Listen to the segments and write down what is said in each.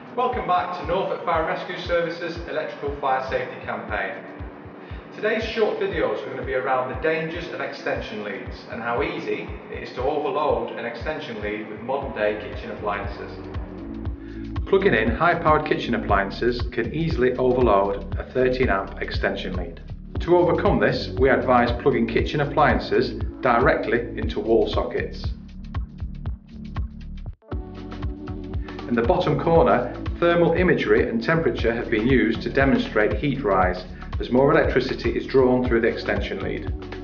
Welcome back to Norfolk Fire Rescue Service's electrical fire safety campaign. Today's short videos are going to be around the dangers of extension leads and how easy it is to overload an extension lead with modern day kitchen appliances. Plugging in high-powered kitchen appliances can easily overload a 13 amp extension lead. To overcome this, we advise plugging kitchen appliances directly into wall sockets. In the bottom corner, thermal imagery and temperature have been used to demonstrate heat rise as more electricity is drawn through the extension lead.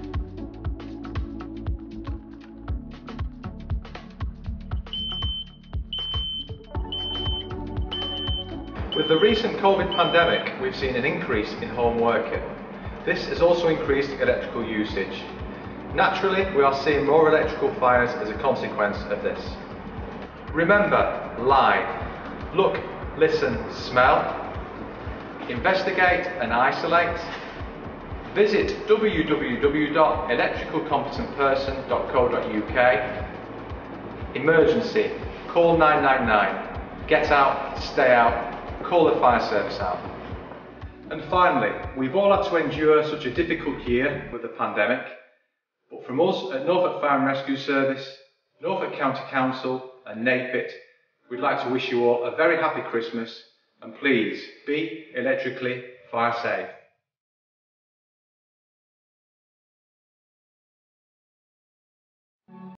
With the recent COVID pandemic, we've seen an increase in home working. This has also increased electrical usage. Naturally, we are seeing more electrical fires as a consequence of this. Remember, L.I.V.E. Look, listen, smell. Investigate and isolate. Visit www.electricalcompetentperson.co.uk. Emergency, call 999. Get out, stay out, call the fire service out. And finally, we've all had to endure such a difficult year with the pandemic, but from us at Norfolk Fire Rescue Service, Norfolk County Council and NAPIT, we'd like to wish you all a very happy Christmas, and please be electrically fire safe.